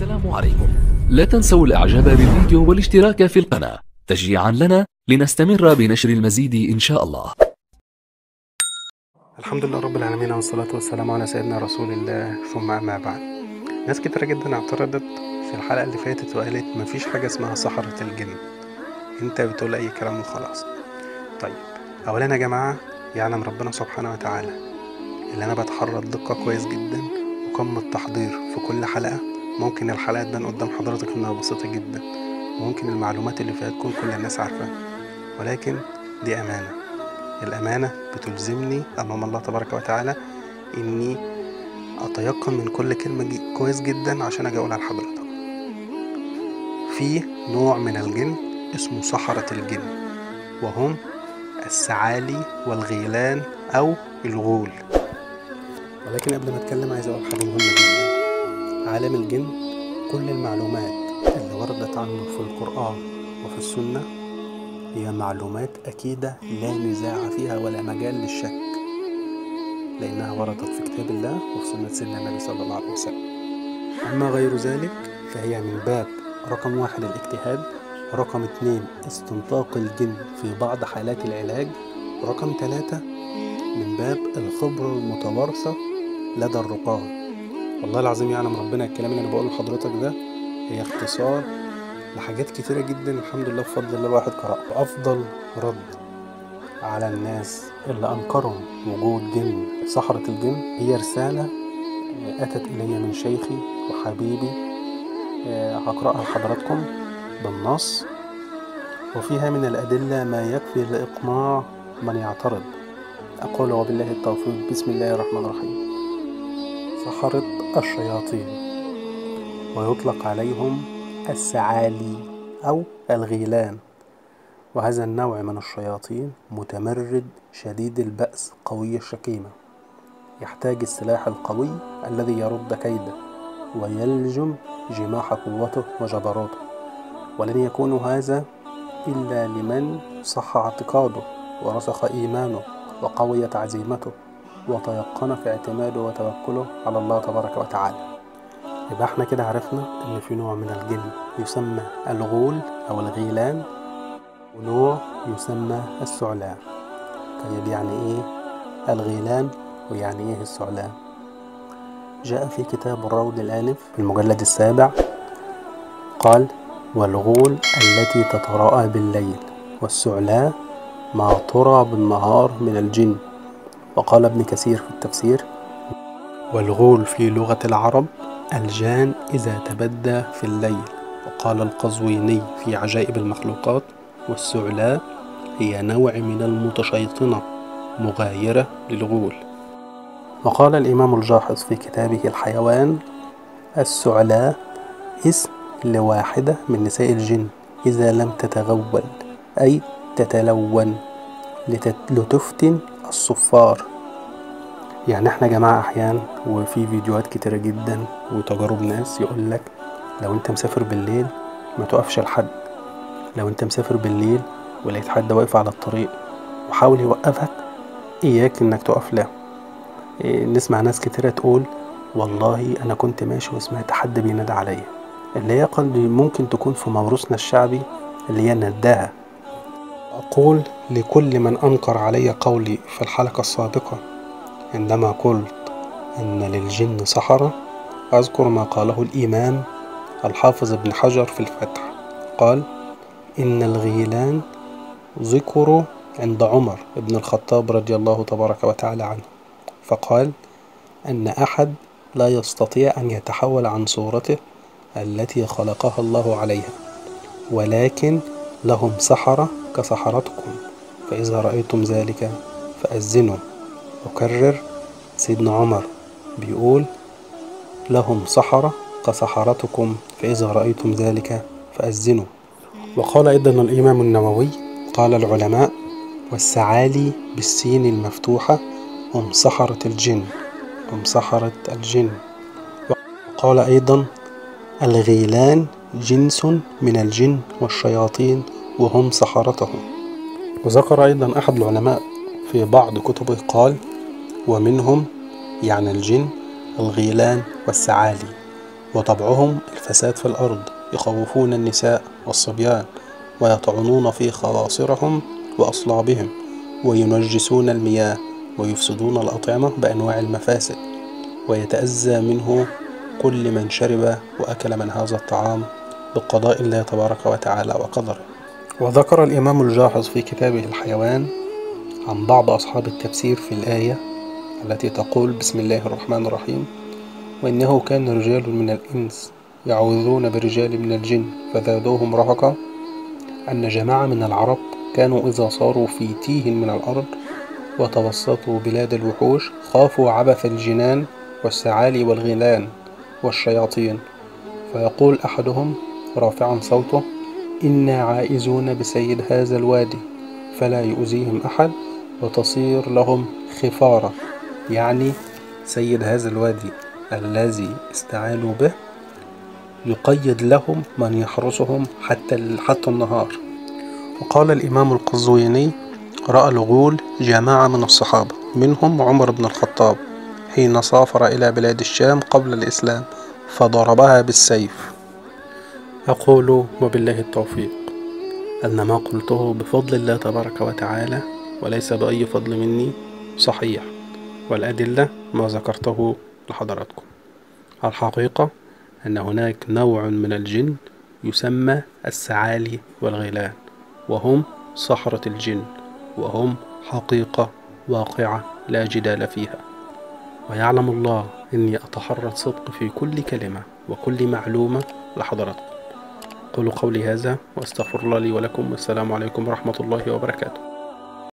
السلام عليكم. لا تنسوا الاعجاب بالفيديو والاشتراك في القناة تشجيعا لنا لنستمر بنشر المزيد ان شاء الله. الحمد لله رب العالمين، والصلاة والسلام على سيدنا رسول الله، ثم أما بعد. ناس كتيرة جدا اعترضت في الحلقة اللي فاتت وقالت مفيش حاجة اسمها سحرة الجن، انت بتقول أي كلام وخلاص. طيب، أولا يا جماعة، يعلم ربنا سبحانه وتعالى اللي أنا بتحرى الدقة كويس جدا وكم التحضير في كل حلقة. ممكن الحلقة تبان قدام حضرتك إنها بسيطة جدا، وممكن المعلومات اللي فيها تكون كل الناس عارفاها، ولكن دي أمانة. الأمانة بتلزمني أمام الله تبارك وتعالى إني أتيقن من كل كلمة كويس جدا عشان أجي أقولها لحضرتك. في نوع من الجن اسمه سحرة الجن، وهم السعالي والغيلان أو الغول. ولكن قبل ما أتكلم عايز أقول حاجة مهمة جدا. عالم الجن كل المعلومات اللي وردت عنه في القرآن وفي السنة هي معلومات أكيدة لا نزاع فيها ولا مجال للشك، لأنها وردت في كتاب الله وفي سنة سيدنا النبي صلى الله عليه وسلم. أما غير ذلك فهي من باب رقم 1 الاجتهاد، رقم 2 استنطاق الجن في بعض حالات العلاج، رقم 3 من باب الخبرة المتوارثة لدى الرقاة. والله العظيم يعلم ربنا الكلام اللي أنا بقوله لحضرتك ده هي اختصار لحاجات كتيرة جدا الحمد لله بفضل الله الواحد قرأ. أفضل رد على الناس اللي أنكروا وجود جن سحرة الجن هي رسالة أتت إلي من شيخي وحبيبي، هقرأها لحضراتكم بالنص، وفيها من الأدلة ما يكفي لإقناع من يعترض. أقول وبالله التوفيق. بسم الله الرحمن الرحيم. سحرة الشياطين، ويطلق عليهم السعالي أو الغيلان، وهذا النوع من الشياطين متمرد شديد البأس قوي الشكيمة، يحتاج السلاح القوي الذي يرد كيده ويلجم جماح قوته وجبروته، ولن يكون هذا إلا لمن صح اعتقاده ورسخ إيمانه وقويت عزيمته وتيقن في اعتماده وتوكله على الله تبارك وتعالى. يبقى احنا كده عرفنا ان في نوع من الجن يسمى الغول او الغيلان، ونوع يسمى الثعلان. طيب يعني ايه الغيلان ويعني ايه الثعلان؟ جاء في كتاب الروض الآنف في المجلد 7 قال: والغول التي تتراءى بالليل، والثعلان ما ترى بالنهار من الجن. وقال ابن كثير في التفسير: والغول في لغة العرب الجان إذا تبدى في الليل. وقال القزويني في عجائب المخلوقات: والثعلان هي نوع من المتشيطنة مغايرة للغول. وقال الإمام الجاحظ في كتابه الحيوان: الثعلان اسم لواحدة من نساء الجن إذا لم تتغول أي تتلون لتفتن الصفار. يعني احنا جماعة أحيان وفي فيديوهات كتيرة جدا وتجارب ناس يقولك لو انت مسافر بالليل ما توقفش لحد. لو انت مسافر بالليل ولقيت حد واقف على الطريق وحاول يوقفك، إياك انك تقف له. نسمع ناس كتيرة تقول والله أنا كنت ماشي وسمعت حد بينادى عليا، اللي هي قد ممكن تكون في موروثنا الشعبي اللي هي نداها. أقول لكل من أنكر علي قولي في الحلقة السابقة عندما قلت أن للجن سحرة، أذكر ما قاله الإمام الحافظ ابن حجر في الفتح. قال: إن الغيلان ذكروا عند عمر بن الخطاب رضي الله تبارك وتعالى عنه، فقال أن أحد لا يستطيع أن يتحول عن صورته التي خلقها الله عليها، ولكن لهم سحرة كسحرتكم، فإذا رأيتم ذلك فأذنوا. أكرر، سيدنا عمر بيقول لهم سحرة كسحرتكم، فإذا رأيتم ذلك فأذنوا. وقال أيضا الإمام النووي: قال العلماء: والسعالي بالسين المفتوحة هم سحرة الجن، هم سحرة الجن. وقال أيضا: الغيلان جنس من الجن والشياطين وهم سحرتهم. وذكر أيضا أحد العلماء في بعض كتبه قال: ومنهم يعني الجن الغيلان والسعالي، وطبعهم الفساد في الأرض، يخوفون النساء والصبيان، ويطعنون في خواصرهم وأصلابهم، وينجسون المياه، ويفسدون الأطعمة بأنواع المفاسد، ويتأذى منه كل من شرب وأكل من هذا الطعام بقضاء الله تبارك وتعالى وقدره. وذكر الإمام الجاحظ في كتابه الحيوان عن بعض أصحاب التفسير في الآية التي تقول بسم الله الرحمن الرحيم: وإنه كان رجال من الإنس يعوذون برجال من الجن فزادوهم رهقا، أن جماعة من العرب كانوا إذا صاروا في تيه من الأرض وتوسطوا بلاد الوحوش خافوا عبث الجنان والسعالي والغيلان والشياطين، فيقول أحدهم رافعا صوته: إنا عائزون بسيد هذا الوادي فلا يؤذيهم أحد، وتصير لهم خفارة، يعني سيد هذا الوادي الذي استعانوا به يقيد لهم من يحرسهم حتى النهار. وقال الإمام القزويني: رأى الغول جماعة من الصحابة منهم عمر بن الخطاب حين سافر إلى بلاد الشام قبل الإسلام فضربها بالسيف. أقول وبالله التوفيق أن ما قلته بفضل الله تبارك وتعالى وليس بأي فضل مني صحيح، والأدلة ما ذكرته لحضراتكم. الحقيقة أن هناك نوع من الجن يسمى السعالي والغيلان، وهم سحرة الجن، وهم حقيقة واقعة لا جدال فيها، ويعلم الله أني أتحرى الصدق في كل كلمة وكل معلومة لحضراتكم. قولوا قولي هذا وأستغفر الله لي ولكم، والسلام عليكم ورحمة الله وبركاته.